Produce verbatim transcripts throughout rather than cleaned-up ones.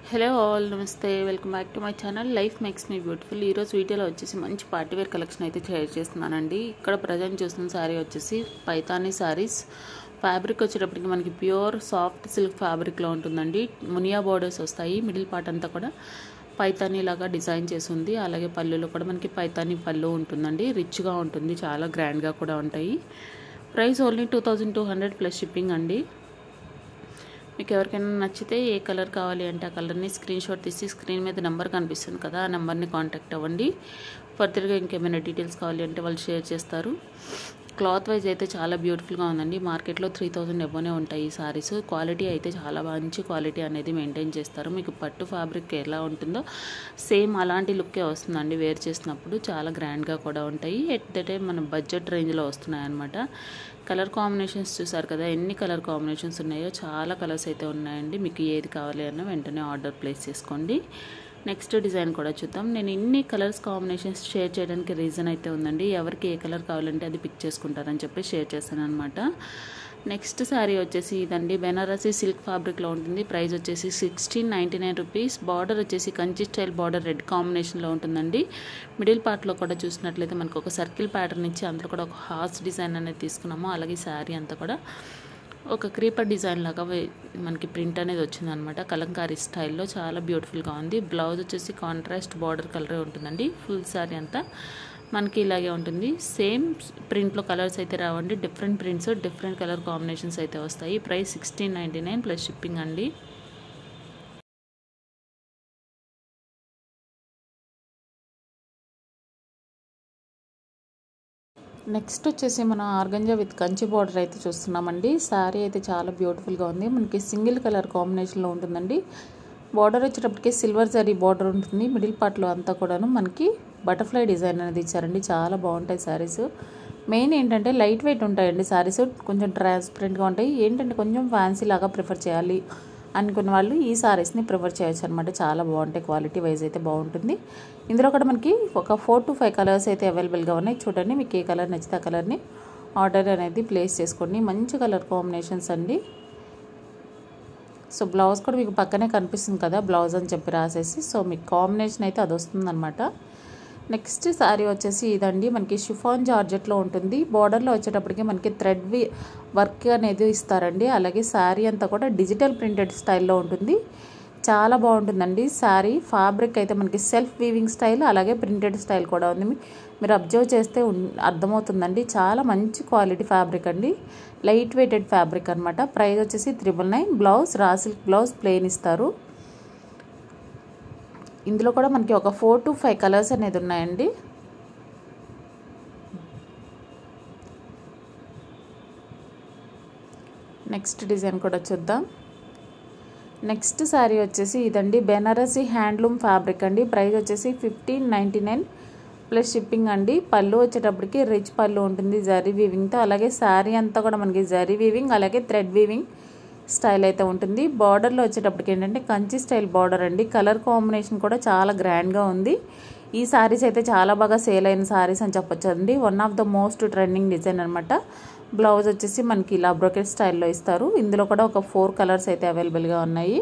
Hello all, నమస్తే. Welcome back to my channel Life Makes Me Beautiful. ఈరోజు వీడియోలో వచ్చేసి మంచి పార్టీవేర్ కలెక్షన్ అయితే షేర్ చేస్తున్నానండి. ఇక్కడ ప్రజెంట్ చూస్తున్న శారీ వచ్చేసి పైతానీ శారీస్. ఫ్యాబ్రిక్ వచ్చేటప్పటికి మనకి ప్యూర్ సాఫ్ట్ సిల్క్ ఫ్యాబ్రిక్లో ఉంటుందండి. మునియా బోర్డర్స్ వస్తాయి. మిడిల్ పార్ట్ అంతా కూడా పైతానీ లాగా డిజైన్ చేసి ఉంది. అలాగే పళ్ళులో కూడా మనకి పైతానీ పళ్ళు ఉంటుందండి. రిచ్గా ఉంటుంది, చాలా గ్రాండ్గా కూడా ఉంటాయి. Price only two thousand two hundred plus shipping అండి. మీకు ఎవరికైనా నచ్చితే ఏ కలర్ కావాలి అంటే ఆ కలర్ని స్క్రీన్ షాట్ తీసి స్క్రీన్ మీద నెంబర్ కనిపిస్తుంది కదా, ఆ నెంబర్ని కాంటాక్ట్ అవ్వండి. ఫర్దర్గా ఇంకేమైనా డీటెయిల్స్ కావాలి అంటే వాళ్ళు షేర్ చేస్తారు. క్లాత్ వైజ్ అయితే చాలా బ్యూటిఫుల్గా ఉందండి. మార్కెట్లో త్రీ థౌజండ్ ఎబోనే ఉంటాయి ఈ సారీస్. క్వాలిటీ అయితే చాలా మంచి క్వాలిటీ అనేది మెయింటైన్ చేస్తారు. మీకు పట్టు ఫ్యాబ్రిక్ ఎలా ఉంటుందో సేమ్ అలాంటి లుక్కే వస్తుందండి. వేర్ చేసినప్పుడు చాలా గ్రాండ్గా కూడా ఉంటాయి. ఎట్ ద టైం మన బడ్జెట్ రేంజ్లో వస్తున్నాయి అన్నమాట. కలర్ కాంబినేషన్స్ చూసారు కదా, ఎన్ని కలర్ కాంబినేషన్స్ ఉన్నాయో. చాలా కలర్స్ అయితే ఉన్నాయండి. మీకు ఏది కావాలి అన్నా వెంటనే ఆర్డర్ ప్లేస్ చేసుకోండి. నెక్స్ట్ డిజైన్ కూడా చూద్దాం. నేను ఇన్ని కలర్స్ కాంబినేషన్స్ షేర్ చేయడానికి రీజన్ అయితే ఉందండి. ఎవరికి ఏ కలర్ కావాలంటే అది పిక్ చేసుకుంటారని చెప్పి షేర్ చేశాను అనమాట. నెక్స్ట్ శారీ వచ్చేసి ఇదండి, బెనారసీ సిల్క్ ఫ్యాబ్రిక్లో ఉంటుంది. ప్రైస్ వచ్చేసి sixteen ninety nine rupees. Border వచ్చేసి కంచి స్టైల్ బార్డర్ రెడ్ కాంబినేషన్లో ఉంటుందండి. మిడిల్ పార్ట్లో కూడా చూసినట్లయితే మనకు ఒక సర్కిల్ ప్యాటర్న్ ఇచ్చి అందులో కూడా ఒక హార్స్ డిజైన్ అనేది తీసుకున్నాము. అలాగే శారీ అంతా కూడా ఒక క్రీపర్ డిజైన్ లాగా మనకి ప్రింట్ అనేది వచ్చిందనమాట. కలంకారీ స్టైల్లో చాలా బ్యూటిఫుల్గా ఉంది. బ్లౌజ్ వచ్చేసి కాంట్రాస్ట్ బార్డర్ కలరే ఉంటుందండి. ఫుల్ శారీ అంతా మనకి ఇలాగే ఉంటుంది. సేమ్ ప్రింట్లో కలర్స్ అయితే రావండి. Different prints, different colour combinations అయితే వస్తాయి. Price sixteen ninety nine plus shipping అండి. నెక్స్ట్ వచ్చేసి మనం ఆర్గంజా విత్ కంచి బార్డర్ అయితే చూస్తున్నామండి. శారీ అయితే చాలా బ్యూటిఫుల్గా ఉంది. మనకి సింగిల్ కలర్ కాంబినేషన్లో ఉంటుందండి. బార్డర్ వచ్చేటప్పటికి సిల్వర్ జరీ బార్డర్ ఉంటుంది. మిడిల్ పార్ట్లో అంతా కూడాను మనకి బటర్ఫ్లై డిజైన్ అనేది ఇచ్చారండి. చాలా బాగుంటాయి శారీస్. మెయిన్ ఏంటంటే లైట్ వెయిట్ ఉంటాయండి శారీస్. కొంచెం ట్రాన్స్పరెంట్గా ఉంటాయి. ఏంటంటే కొంచెం ఫ్యాన్సీ లాగా ప్రిఫర్ చేయాలి అనుకున్న వాళ్ళు ఈ సారీస్ని ప్రిఫర్ చేయొచ్చు అనమాట. చాలా బాగుంటాయి. క్వాలిటీ వైజ్ అయితే బాగుంటుంది. ఇందులో కూడా మనకి ఒక ఫోర్ టు ఫైవ్ కలర్స్ అయితే అవైలబుల్గా ఉన్నాయి. చూడండి, మీకు ఏ కలర్ నచ్చితే ఆ కలర్ని ఆర్డర్ అనేది ప్లేస్ చేసుకోండి. మంచి కలర్ కాంబినేషన్స్ అండి. సో బ్లౌజ్ కూడా మీకు పక్కనే కనిపిస్తుంది కదా, బ్లౌజ్ అని చెప్పి రాసేసి. సో మీకు కాంబినేషన్ అయితే అది వస్తుంది అనమాట. నెక్స్ట్ శారీ వచ్చేసి ఇదండి, మనకి షిఫాన్ జార్జెట్లో ఉంటుంది. బార్డర్లో వచ్చేటప్పటికి మనకి థ్రెడ్ వి వర్క్ అనేది ఇస్తారండి. అలాగే శారీ అంతా కూడా డిజిటల్ ప్రింటెడ్ స్టైల్లో ఉంటుంది. చాలా బాగుంటుందండి శారీ. ఫ్యాబ్రిక్ అయితే మనకి సెల్ఫ్ వీవింగ్ స్టైల్, అలాగే ప్రింటెడ్ స్టైల్ కూడా ఉంది. మీరు అబ్జర్వ్ చేస్తే అర్థమవుతుందండి. చాలా మంచి క్వాలిటీ ఫ్యాబ్రిక్ అండి. లైట్ వెయిటెడ్ ఫ్యాబ్రిక్ అనమాట. ప్రైస్ వచ్చేసి triple nine. Blouse raw silk blouse plain ఇస్తారు. ఇందులో కూడా మనకి ఒక ఫోర్ టు ఫైవ్ కలర్స్ అనేది ఉన్నాయండి. నెక్స్ట్ డిజైన్ కూడా చూద్దాం. నెక్స్ట్ శారీ వచ్చేసి ఇదండి, బెనారసీ హ్యాండ్లూమ్ ఫ్యాబ్రిక్ అండి. ప్రైస్ వచ్చేసి fifteen ninety nine plus shipping అండి. పళ్ళు వచ్చేటప్పటికి రిచ్ పళ్ళు ఉంటుంది జరీ వీవింగ్తో. అలాగే శారీ అంతా కూడా మనకి జరీ వీవింగ్, అలాగే థ్రెడ్ వీవింగ్ స్టైల్ అయితే ఉంటుంది. బార్డర్లో వచ్చేటప్పటికి ఏంటంటే కంచి స్టైల్ బార్డర్ అండి. కలర్ కాంబినేషన్ కూడా చాలా గ్రాండ్గా ఉంది. ఈ శారీస్ అయితే చాలా బాగా సేల్ అయిన శారీస్ అని చెప్పొచ్చు అండి. One of the most trending design అనమాట. బ్లౌజ్ వచ్చేసి మనకి ఇలా బ్రోకెట్ స్టైల్లో ఇస్తారు. ఇందులో కూడా ఒక ఫోర్ కలర్స్ అయితే అవైలబుల్గా ఉన్నాయి.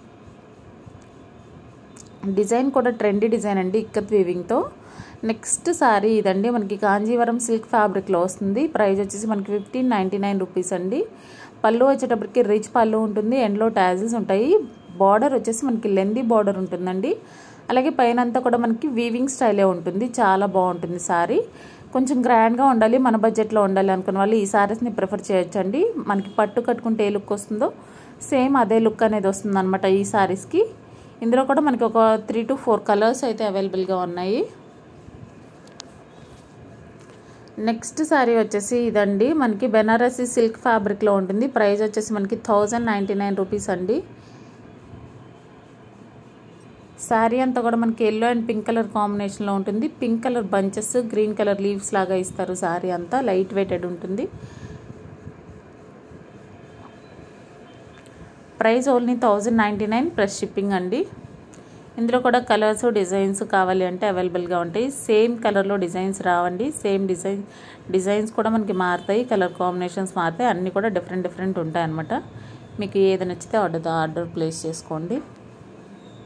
డిజైన్ కూడా ట్రెండీ డిజైన్ అండి, ఇక్కత్ వీవింగ్తో. నెక్స్ట్ శారీ ఇదండి, మనకి కాంజీవరం సిల్క్ ఫ్యాబ్రిక్లో వస్తుంది. ప్రైస్ వచ్చేసి మనకి ఫిఫ్టీన్ నైంటీ నైన్ రూపీస్ అండి. పళ్ళు వచ్చేటప్పటికి రిచ్ పళ్ళు ఉంటుంది. ఎండ్లో టాజిల్స్ ఉంటాయి. బార్డర్ వచ్చేసి మనకి లెందీ బార్డర్ ఉంటుందండి. అలాగే పైన అంతా కూడా మనకి వీవింగ్ స్టైలే ఉంటుంది. చాలా బాగుంటుంది శారీ. కొంచెం గ్రాండ్గా ఉండాలి, మన బడ్జెట్లో ఉండాలి అనుకున్న వాళ్ళు ఈ శారీస్ని ప్రిఫర్ చేయొచ్చండి. మనకి పట్టు కట్టుకుంటే ఏ లుక్ వస్తుందో సేమ్ అదే లుక్ అనేది వస్తుంది అనమాట ఈ శారీస్కి. ఇందులో కూడా మనకి ఒక త్రీ టు ఫోర్ కలర్స్ అయితే అవైలబుల్గా ఉన్నాయి. నెక్స్ట్ శారీ వచ్చేసి ఇదండి, మనకి బెనారసీ సిల్క్ ఫ్యాబ్రిక్లో ఉంటుంది. ప్రైస్ వచ్చేసి మనకి థౌజండ్ నైంటీ నైన్ రూపీస్ అండి. శారీ అంతా కూడా మనకి ఎల్లో అండ్ పింక్ కలర్ కాంబినేషన్లో ఉంటుంది. Pink colour bunches, green colour leaves లాగా ఇస్తారు. శారీ అంతా లైట్ వెయిటెడ్ ఉంటుంది. Price only thousand ninety nine plus shipping అండి. ఇందులో కూడా కలర్స్ డిజైన్స్ కావాలి అంటే అవైలబుల్గా ఉంటాయి. సేమ్ కలర్లో డిజైన్స్ రావండి. సేమ్ డిజైన్ డిజైన్స్ కూడా మనకి మారుతాయి, కలర్ కాంబినేషన్స్ మారుతాయి. అన్నీ కూడా డిఫరెంట్ డిఫరెంట్ ఉంటాయి అన్నమాట. మీకు ఏది నచ్చితే ఆర్డర్ ఆర్డర్ ప్లేస్ చేసుకోండి.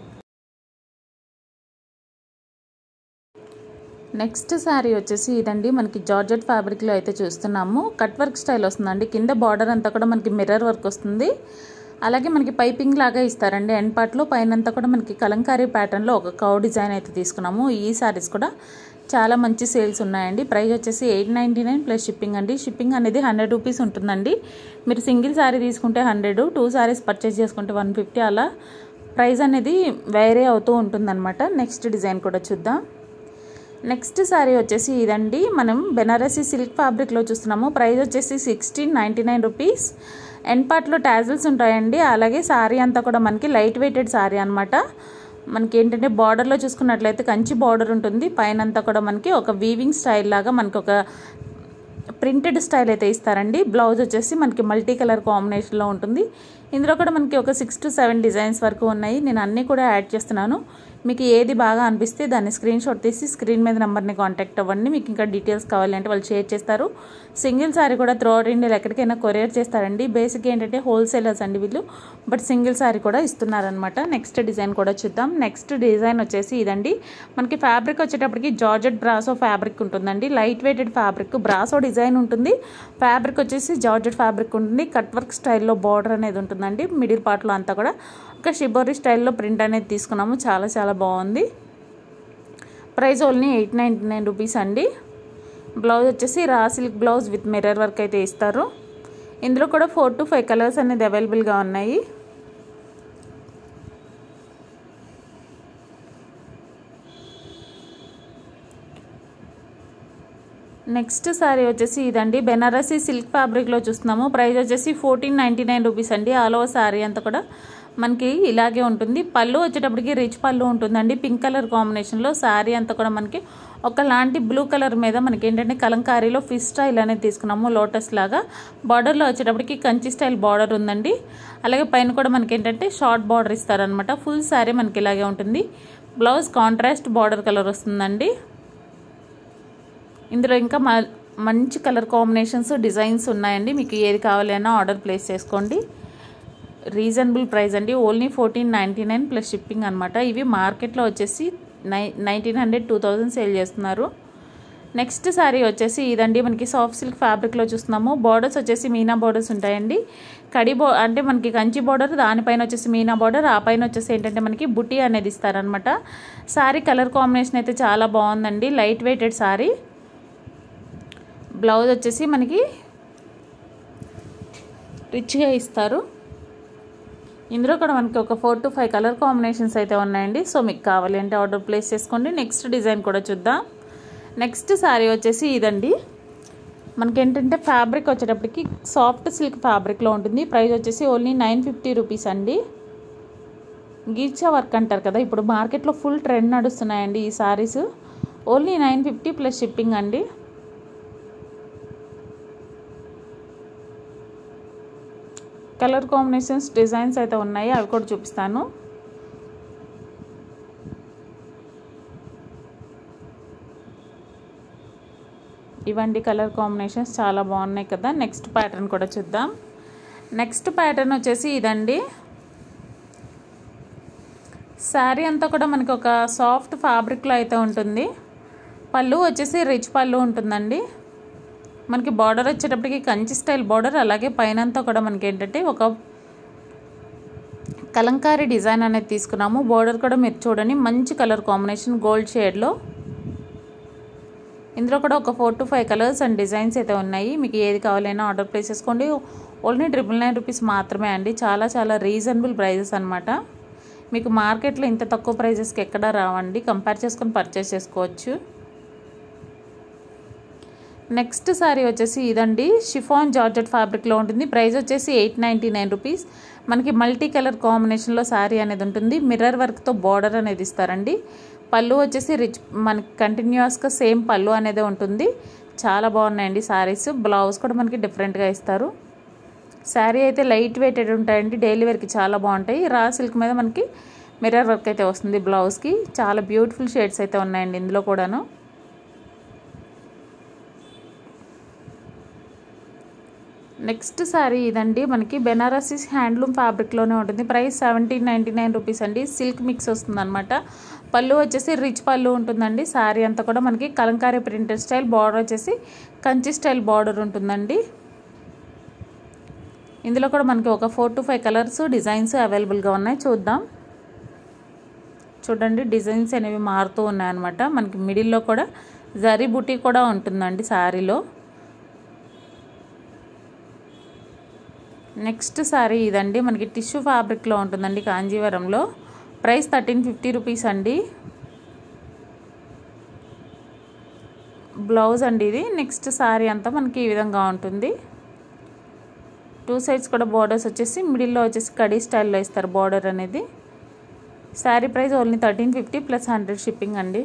నెక్స్ట్ శారీ వచ్చేసి ఇదండి, మనకి జార్జెట్ ఫ్యాబ్రిక్లో అయితే చూస్తున్నాము. కట్ వర్క్ స్టైల్ వస్తుందండి. కింద బార్డర్ అంతా కూడా మనకి మిర్రర్ వర్క్ వస్తుంది. అలాగే మనకి పైపింగ్ లాగా ఇస్తారండి ఎండ్ పార్ట్లో. పైన అంతా కూడా మనకి కలంకారీ ప్యాటర్న్లో ఒక కౌ డిజైన్ అయితే తీసుకున్నాము. ఈ శారీస్ కూడా చాలా మంచి సేల్స్ ఉన్నాయండి. ప్రైస్ వచ్చేసి eight ninety nine plus shipping అండి. షిప్పింగ్ అనేది హండ్రెడ్ రూపీస్ ఉంటుందండి. మీరు సింగిల్ శారీ తీసుకుంటే హండ్రెడ్, టూ శారీస్ పర్చేస్ చేసుకుంటే వన్ ఫిఫ్టీ, అలా ప్రైస్ అనేది వేరే అవుతూ ఉంటుందన్నమాట. నెక్స్ట్ డిజైన్ కూడా చూద్దాం. నెక్స్ట్ శారీ వచ్చేసి ఇదండి, మనం బెనారసీ సిల్క్ ఫ్యాబ్రిక్లో చూస్తున్నాము. ప్రైస్ వచ్చేసి sixteen ninety nine rupees. End పార్ట్లో టాజిల్స్ ఉంటాయండి. అలాగే శారీ అంతా కూడా మనకి లైట్ వెయిటెడ్ శారీ అనమాట. మనకి ఏంటంటే బార్డర్లో చూసుకున్నట్లయితే కంచి బార్డర్ ఉంటుంది. పైన అంతా కూడా మనకి ఒక వీవింగ్ స్టైల్ లాగా మనకి ఒక ప్రింటెడ్ స్టైల్ అయితే ఇస్తారండి. బ్లౌజ్ వచ్చేసి మనకి మల్టీ కలర్ కాంబినేషన్లో ఉంటుంది. ఇందులో కూడా మనకి ఒక సిక్స్ టు సెవెన్ డిజైన్స్ వరకు ఉన్నాయి. నేను అన్నీ కూడా యాడ్ చేస్తున్నాను. మీకు ఏది బాగా అనిపిస్తే దాన్ని స్క్రీన్ షాట్ తీసి స్క్రీన్ మీద నెంబర్ని కాంటాక్ట్ అవ్వండి. మీకు ఇంకా డీటెయిల్స్ కావాలంటే వాళ్ళు షేర్ చేస్తారు. సింగిల్ సారీ కూడా త్రూ అవుట్ ఇండియాలో ఎక్కడికైనా కొరియర్ చేస్తారండి. బేసిక్ ఏంటంటే హోల్సేలర్స్ అండి వీళ్ళు, బట్ సింగిల్ సారీ కూడా ఇస్తున్నారనమాట. నెక్స్ట్ డిజైన్ కూడా చూద్దాం. నెక్స్ట్ డిజైన్ వచ్చేసి ఇదండి, మనకి ఫ్యాబ్రిక్ వచ్చేటప్పటికి జార్జెట్ బ్రాసో ఫ్యాబ్రిక్ ఉంటుందండి. Light weighted fabric, brasso design ఉంటుంది. ఫ్యాబ్రిక్ వచ్చేసి జార్జెట్ ఫ్యాబ్రిక్ ఉంటుంది. కట్ వర్క్ స్టైల్లో బార్డర్ అనేది ఉంటుందండి. మిడిల్ పార్ట్లో అంతా కూడా ఒక షిబోరి స్టైల్లో ప్రింట్ అనేది తీసుకున్నాము. చాలా చాలా బాగుంది. Price only eight ninety nine rupees అండి. బ్లౌజ్ వచ్చేసి raw silk blouse with mirror work అయితే ఇస్తారు. ఇందులో కూడా ఫోర్ టు ఫైవ్ కలర్స్ అనేది అవైలబుల్గా ఉన్నాయి. నెక్స్ట్ శారీ వచ్చేసి ఇదండి, బెనారసీ సిల్క్ ఫ్యాబ్రిక్లో చూస్తున్నాము. ప్రైస్ వచ్చేసి ఫోర్టీన్ నైంటీ నైన్ రూపీస్ అండి. ఆల్ ఓవర్ శారీ అంతా కూడా మనకి ఇలాగే ఉంటుంది. పళ్ళు వచ్చేటప్పటికి రిచ్ పళ్ళు ఉంటుందండి. పింక్ కలర్ కాంబినేషన్లో శారీ అంతా కూడా మనకి ఒకలాంటి బ్లూ కలర్ మీద మనకి ఏంటంటే కలంకారీలో ఫిష్ స్టైల్ అనేది తీసుకున్నాము, లోటస్ లాగా. బార్డర్లో వచ్చేటప్పటికి కంచి స్టైల్ బార్డర్ ఉందండి. అలాగే పైన కూడా మనకి ఏంటంటే షార్ట్ బార్డర్ ఇస్తారనమాట. ఫుల్ శారీ మనకి ఇలాగే ఉంటుంది. బ్లౌజ్ కాంట్రాస్ట్ బార్డర్ కలర్ వస్తుందండి. ఇందులో ఇంకా మంచి కలర్ కాంబినేషన్స్, డిజైన్స్ ఉన్నాయండి. మీకు ఏది కావాలన్నా ఆర్డర్ ప్లేస్ చేసుకోండి. రీజనబుల్ ప్రైస్ అండి. Only fourteen ninety nine plus shipping అనమాట. ఇవి మార్కెట్లో వచ్చేసి నై nineteen hundred two thousand sale చేస్తున్నారు. నెక్స్ట్ శారీ వచ్చేసి ఇదండి, మనకి సాఫ్ట్ సిల్క్ ఫ్యాబ్రిక్లో చూస్తున్నాము. బార్డర్స్ వచ్చేసి మీనా బార్డర్స్ ఉంటాయండి. కడి బో అంటే మనకి కంచి బార్డర్, దానిపైన వచ్చేసి మీనా బార్డర్, ఆ పైన వచ్చేసి ఏంటంటే మనకి బుట్టి అనేది ఇస్తారనమాట. శారీ కలర్ కాంబినేషన్ అయితే చాలా బాగుందండి. Light weighted sari. బ్లౌజ్ వచ్చేసి మనకి రిచ్గా ఇస్తారు. ఇందులో కూడా మనకి ఒక four to five colour combinations అయితే ఉన్నాయండి. సో మీకు కావాలి అంటే ఆర్డర్ ప్లేస్ చేసుకోండి. నెక్స్ట్ డిజైన్ కూడా చూద్దాం. నెక్స్ట్ శారీ వచ్చేసి ఇదండి, మనకి ఏంటంటే ఫ్యాబ్రిక్ వచ్చేటప్పటికి సాఫ్ట్ సిల్క్ ఫ్యాబ్రిక్లో ఉంటుంది. ప్రైస్ వచ్చేసి ఓన్లీ నైన్ ఫిఫ్టీ రూపీస్ అండి. గీర్చా వర్క్ అంటారు కదా, ఇప్పుడు మార్కెట్లో ఫుల్ ట్రెండ్ నడుస్తున్నాయండి ఈ saris. Only nine fifty plus shipping అండి. కలర్ కాంబినేషన్స్, డిజైన్స్ అయితే ఉన్నాయి, అవి కూడా చూపిస్తాను. ఇవండి కలర్ కాంబినేషన్స్, చాలా బాగున్నాయి కదా. నెక్స్ట్ ప్యాటర్న్ కూడా చూద్దాం. నెక్స్ట్ ప్యాటర్న్ వచ్చేసి ఇదండి, శారీ అంతా కూడా మనకి ఒక సాఫ్ట్ ఫ్యాబ్రిక్లో అయితే ఉంటుంది. పళ్ళు వచ్చేసి రిచ్ పళ్ళు ఉంటుందండి. మనకి బార్డర్ వచ్చేటప్పటికి కంచి స్టైల్ బార్డర్, అలాగే పైనంతా కూడా మనకి ఏంటంటే ఒక కలంకారీ డిజైన్ అనేది తీసుకున్నాము. బార్డర్ కూడా మీరు చూడండి, మంచి కలర్ కాంబినేషన్ గోల్డ్ షేడ్లో. ఇందులో కూడా ఒక four to five colours and designs అయితే ఉన్నాయి. మీకు ఏది కావాలైనా ఆర్డర్ ప్లేస్ చేసుకోండి. ఓన్లీ ట్రిపుల్ నైన్ రూపీస్ మాత్రమే అండి. చాలా చాలా రీజనబుల్ ప్రైజెస్ అనమాట. మీకు మార్కెట్లో ఇంత తక్కువ ప్రైజెస్కి ఎక్కడా రావండి. కంపేర్ చేసుకొని పర్చేస్ చేసుకోవచ్చు. నెక్స్ట్ శారీ వచ్చేసి ఇదండి, షిఫాన్ జార్జెట్ ఫ్యాబ్రిక్లో ఉంటుంది. ప్రైస్ వచ్చేసి ఎయిట్ నైంటీ నైన్ రూపీస్. మనకి మల్టీ కలర్ కాంబినేషన్లో శారీ అనేది ఉంటుంది. మిర్రర్ వర్క్తో బార్డర్ అనేది ఇస్తారండి. పళ్ళు వచ్చేసి రిచ్, మనకి కంటిన్యూస్గా సేమ్ పళ్ళు అనేది ఉంటుంది. చాలా బాగున్నాయండి శారీస్. బ్లౌజ్ కూడా మనకి డిఫరెంట్గా ఇస్తారు. శారీ అయితే లైట్ వెయిటెడ్ ఉంటాయండి. డైలీ వేర్కి చాలా బాగుంటాయి. రా సిల్క్ మీద మనకి మిర్రర్ వర్క్ అయితే వస్తుంది బ్లౌజ్కి. చాలా బ్యూటిఫుల్ షేడ్స్ అయితే ఉన్నాయండి ఇందులో కూడాను. నెక్స్ట్ శారీ ఇదండి, మనకి బెనారసీ హ్యాండ్లూమ్ ఫ్యాబ్రిక్లోనే ఉంటుంది. Price seventeen ninety nine rupees అండి. సిల్క్ మిక్స్ వస్తుంది అనమాట. పళ్ళు వచ్చేసి రిచ్ పళ్ళు ఉంటుందండి. శారీ అంతా కూడా మనకి కలంకారీ ప్రింటెడ్ స్టైల్, బార్డర్ వచ్చేసి కంచి స్టైల్ బార్డర్ ఉంటుందండి. ఇందులో కూడా మనకి ఒక four to five colours designs అవైలబుల్గా ఉన్నాయి. చూద్దాం. చూడండి, డిజైన్స్ అనేవి మారుతూ ఉన్నాయన్నమాట. మనకి మిడిల్లో కూడా జరీ బుటీ కూడా ఉంటుందండి శారీలో. నెక్స్ట్ శారీ ఇదండి, మనకి టిష్యూ ఫ్యాబ్రిక్లో ఉంటుందండి, కాంజీవరంలో. ప్రైస్ థర్టీన్ ఫిఫ్టీ రూపీస్ అండి. బ్లౌజ్ అండి ఇది. నెక్స్ట్ శారీ అంతా మనకి ఈ విధంగా ఉంటుంది. టూ సైడ్స్ కూడా బార్డర్స్ వచ్చేసి మిడిల్లో వచ్చేసి కడీ స్టైల్లో ఇస్తారు బార్డర్ అనేది. Sari price only thirteen fifty plus hundred shipping అండి.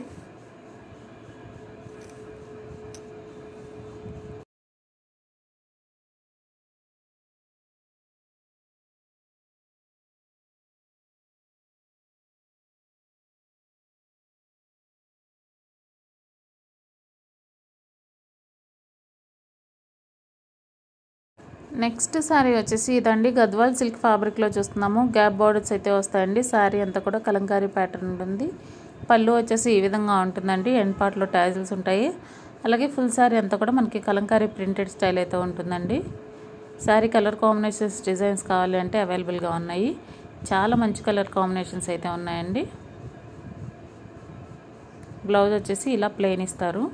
నెక్స్ట్ శారీ వచ్చేసి ఇదండి, గద్వాల్ సిల్క్ ఫ్యాబ్రిక్లో చూస్తున్నాము. గ్యాప్ బార్డర్స్ అయితే వస్తాయండి. శారీ అంతా కూడా కలంకారీ ప్యాటర్న్ ఉంటుంది. పళ్ళు వచ్చేసి ఈ విధంగా ఉంటుందండి. ఎండ్ పార్ట్లో టాజిల్స్ ఉంటాయి. అలాగే ఫుల్ శారీ అంతా కూడా మనకి కలంకారీ ప్రింటెడ్ స్టైల్ అయితే ఉంటుందండి. శారీ కలర్ కాంబినేషన్స్ డిజైన్స్ కావాలి అంటే అవైలబుల్గా ఉన్నాయి. చాలా మంచి కలర్ కాంబినేషన్స్ అయితే ఉన్నాయండి. బ్లౌజ్ వచ్చేసి ఇలా ప్లెయిన్ ఇస్తారు.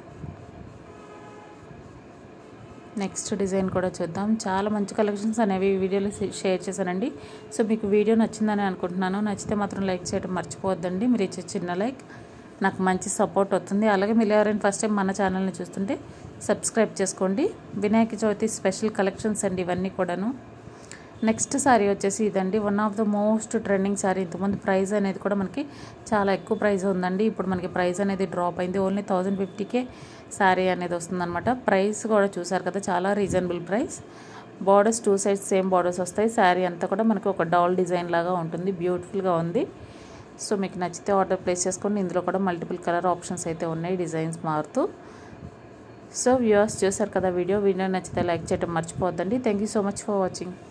నెక్స్ట్ డిజైన్ కూడా చూద్దాం. చాలా మంచి కలెక్షన్స్ అనేవి ఈ వీడియోలో షేర్ చేశానండి. సో మీకు వీడియో నచ్చిందని అనుకుంటున్నాను. నచ్చితే మాత్రం లైక్ చేయడం మర్చిపోవద్దండి. మీరు ఇచ్చే చిన్న లైక్ నాకు మంచి సపోర్ట్ అవుతుంది. అలాగే మీరు ఎవరైనా ఫస్ట్ టైం మన ఛానల్ని చూస్తుంటే సబ్స్క్రైబ్ చేసుకోండి. వినాయక చవితి స్పెషల్ కలెక్షన్స్ అండి ఇవన్నీ కూడాను. నెక్స్ట్ శారీ వచ్చేసి ఇదండి, one of the most trending sari. ఇంతకుముందు ప్రైస్ అనేది కూడా మనకి చాలా ఎక్కువ ప్రైస్ ఉందండి. ఇప్పుడు మనకి ప్రైస్ అనేది డ్రాప్ అయింది. ఓన్లీ థౌజండ్ ఫిఫ్టీకే శారీ అనేది వస్తుందన్నమాట. ప్రైస్ కూడా చూసారు కదా, చాలా reasonable price. Borders two sides same borders వస్తాయి. శారీ అంతా కూడా మనకి ఒక డాల్ డిజైన్ లాగా ఉంటుంది. బ్యూటిఫుల్గా ఉంది. సో మీకు నచ్చితే ఆర్డర్ ప్లేస్ చేసుకోండి. ఇందులో కూడా మల్టిపుల్ కలర్ ఆప్షన్స్ అయితే ఉన్నాయి, డిజైన్స్ మారుతూ. సో వ్యూవర్స్ చూసారు కదా వీడియో. వీడియో నచ్చితే లైక్ చేయడం మర్చిపోవద్దండి. Thank you so much for watching.